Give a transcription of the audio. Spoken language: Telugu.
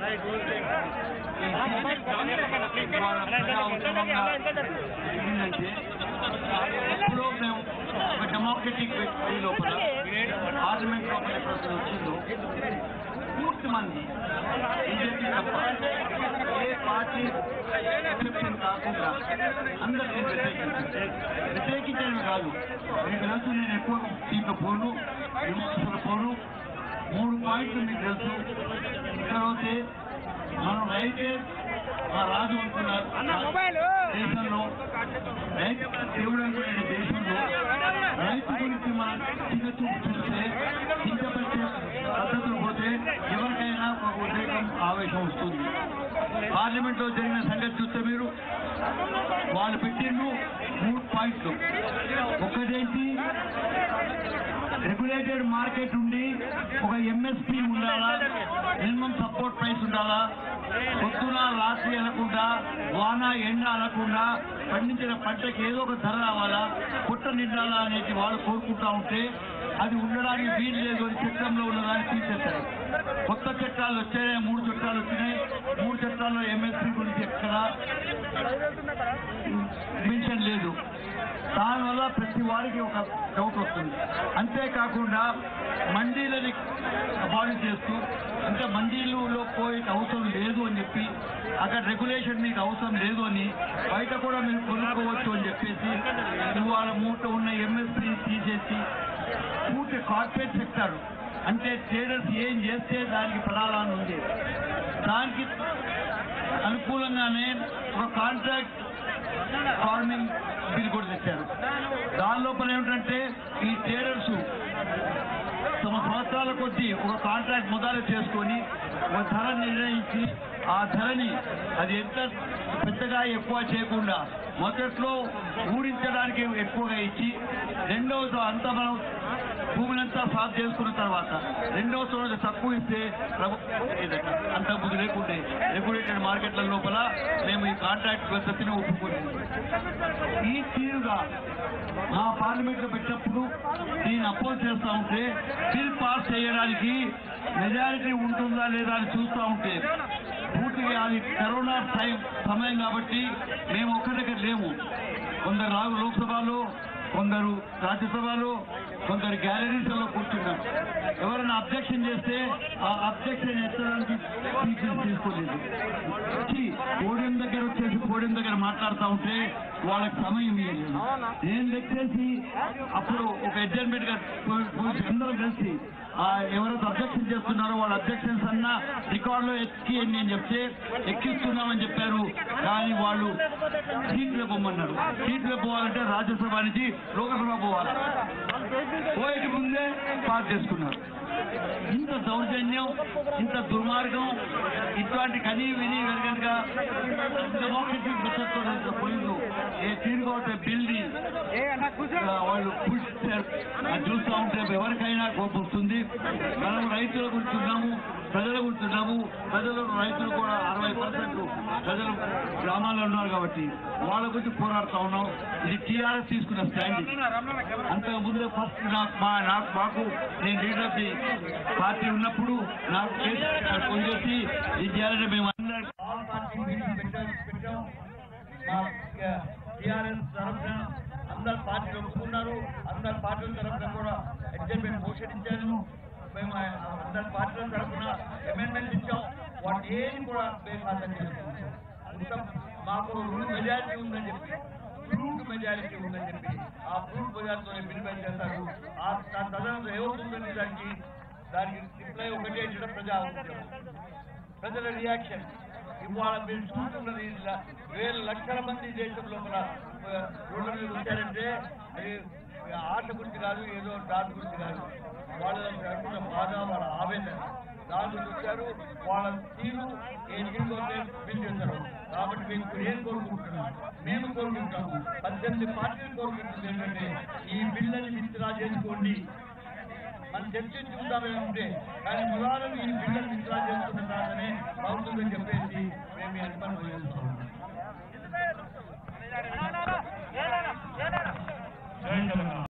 ఎప్పుడో మేము ఒక డెమోక్రటిక్ వ్యక్తి లోపల పార్లమెంట్ లోపల ఎప్పుడైతే వచ్చిందో పూర్తి మంది బీజేపీ తప్ప ఏ పార్టీ ఎక్సెప్షన్ కాకుండా అందరికీ వ్యతిరేకించడమే కాదు. మీకు తెలుసు, నేను ఎక్కువ దీంట్లో పోను, విమర్శలు పోను. 3 పాయింట్లు మీకు తెలుసు. తర్వాత మనం రైతే ఆ రాజు అనుకున్నారు దేశంలో, రైతు దేవుడు అనుకునే దేశంలో రైతు గురించి మనం చిన్న చూపు చూస్తే, కించపరిచే పద్ధతులు పోతే ఎవరికైనా ఒక ఉద్రేకం ఆవేశం వస్తుంది. పార్లమెంట్ లో జరిగిన సంగతి చూస్తే మీరు వాళ్ళు పెట్టిండు 3 పాయింట్లు. ఒకటేంటి, రెగ్యులేటెడ్ మార్కెట్ ఉండి ఒక ఎంఎస్పీ ఉండాలా, మినిమం సపోర్ట్ ప్రైస్ ఉండాలా, పొద్దున రాత్రి అనకుండా వాన ఎండ అనకుండా పండించిన పంటకి ఏదో ఒక ధర రావాలా, పుట్ట నిండాలా అనేది వాళ్ళు కోరుకుంటా ఉంటే అది ఉండడానికి వీలు లేదు అని చట్టంలో ఉన్నదాన్ని తీసేశారు. కొత్త చట్టాలు వచ్చాయి, 3 చట్టాలు వచ్చినాయి. 3 చట్టాల్లో ఎంఎస్పీ గురించి ఎక్కడ మెన్షన్ లేదు. దానివల్ల ప్రతి వారికి ఒక డౌట్ వస్తుంది. అంతేకాకుండా మండీలని అబాలిష్ చేస్తూ, అంటే మండీలలో పోయే అవసరం లేదు అని చెప్పి, అక్కడ రెగ్యులేషన్ మీకు అవసరం లేదు అని, బయట కూడా మీరు కొనుక్కోవచ్చు అని చెప్పేసి ఇవాళ మూట ఉన్న ఎంఎస్పీ తీసేసి పూర్తి కార్పొరేట్ సెక్టర్, అంటే ట్రేడర్స్ ఏం చేస్తే దానికి పడాలని ఉంది. దానికి అనుకూలంగానే ఒక కాంట్రాక్ట్ ఫార్మింగ్ బిల్ కూడా తెచ్చారు. దాని లోపల ఏమిటంటే ఈ ట్రేడర్స్ తమ సంవత్సరాల కొద్దీ ఒక కాంట్రాక్ట్ మొదలు చేసుకొని ఒక ధర నిర్ణయించి, ఆ ధరని అది ఎంత పెద్దగా ఎక్కువ చేయకుండా మొదట్లో ఊరించడానికి ఎక్కువగా ఇచ్చి, రెండవ అంతా మనం భూమినంతా సాఫ్ చేసుకున్న తర్వాత రెండవ సంవత్సరం తక్కువ ఇస్తే అంత ముందు లేకుంటే రెగ్యులేటెడ్ మార్కెట్ల లోపల మేము ఈ కాంట్రాక్ట్ పద్ధతిని ఒప్పుకున్నాం. ఈ తీరుగా మా పార్లమెంట్ లో పెట్టినప్పుడు దీన్ని అపోజ్ చేస్తూ ఉంటే, బిల్ పాస్ చేయడానికి మెజారిటీ ఉంటుందా లేదా అని చూస్తూ ఉంటే, పూర్తిగా అది కరోనా సమయం కాబట్టి మేము ఒక్క దగ్గర లేము. కొందరు లోక్సభలో, కొందరు రాజ్యసభలో, కొందరు గ్యాలరీస్లో కూర్చున్నాం. ఎవరైనా అబ్జెక్షన్ చేస్తే ఆ అబ్జెక్షన్ ఎత్తడానికి తీసుకోలేదు. పోడియం దగ్గర వచ్చేసి పోడియం దగ్గర మాట్లాడుతూ ఉంటే వాళ్ళకి సమయం ఇవ్వలేదు. నేను లెక్కేసి అప్పుడు ఒక అడ్జర్మెంట్ గా అందరం కలిసి ఎవరైతే అబ్జెక్షన్ చేస్తున్నారో వాళ్ళ అబ్జెక్షన్స్ అన్నా రికార్డులో ఎక్కి అని నేను చెప్తే ఎక్కిస్తున్నామని చెప్పారు. కానీ వాళ్ళు సీట్లో పోమన్నారు. సీట్లో పోవాలంటే రాజ్యసభ నుంచి లోకసభ పోవాలి. పోయేటి ముందే పాస్ చేసుకున్నారు. ఇంత దౌర్జన్యం, ఇంత దుర్మార్గం, ఇట్లాంటి కనీ విని వెరగంగా డెమోక్రటిక్ మెథడ్తో పోయిందో ఏ తీరుగా బిల్ని వాళ్ళు చూస్తూ ఉంటే ఎవరికైనా కోపం వస్తుంది. మనం రైతుల గురించి ఉన్నాము, ప్రజల గురించి ఉన్నాము. రైతులు కూడా 60% ప్రజలు గ్రామాల్లో ఉన్నారు కాబట్టి వాళ్ళ గురించి పోరాడుతూ ఉన్నాం. ఇది టీఆర్ఎస్ తీసుకున్న స్టాండ్. అంతకుముందు ఫస్ట్ మాకు నేను లీడర్ ఆఫ్ ది పార్టీ ఉన్నప్పుడు నాకు ఫోన్ చేసి ఇది చేయాలంటే మేము టీఆర్ఎస్ తరఫున అందరు పార్టీలు ఒప్పుకున్నారు. అందరు పార్టీల తరఫున కూడా అడ్జస్ట్మెంట్ పోషించాను. మేము అందరి పార్టీల తరఫున అమెండ్మెంట్ ఇచ్చాం. వాటి ఏది కూడా బేఖాతం చేసుకుంటాం. మాకు మెజారిటీ ఉందని చెప్పి, ఫ్రూట్ మెజారిటీ ఉందని చెప్పి ఆ ఫ్రూట్ మెజారిటీతో బిల్లు చేస్తారు. ఆ తదనంతరం ఏమవుతుందని దానికి రిప్లై ఒకటే ప్రజల రియాక్షన్. ఇవాళ మీరు చూస్తున్నది వేల లక్షల మంది దేశం లోపల రోడ్ల మీద వచ్చారంటే అది ఆట గురించి కాదు, ఏదో డాట్ గురించి కాదు. వాళ్ళ బాధ, వాళ్ళ ఆవేదన దాంట్లో వచ్చారు. వాళ్ళ తీరు ఏ తీరుతోనే బిల్ చేశారు. కాబట్టి మేము ఏం కోరుకుంటున్నాం, మేము కోరుకుంటాము, 18 పార్టీలు కోరుకుంటుంది ఏంటంటే ఈ బిల్లుని విత్డ్రా చేసుకోండి. మనం చర్చించుకుంటామంటే కానీ మొదలు ఈ బిల్లుని విత్డ్రా చేసుకున్న తర్వాతనే అవుతుందని చెప్పేసి మేము ఈ అనుమానం చేస్తున్నాం.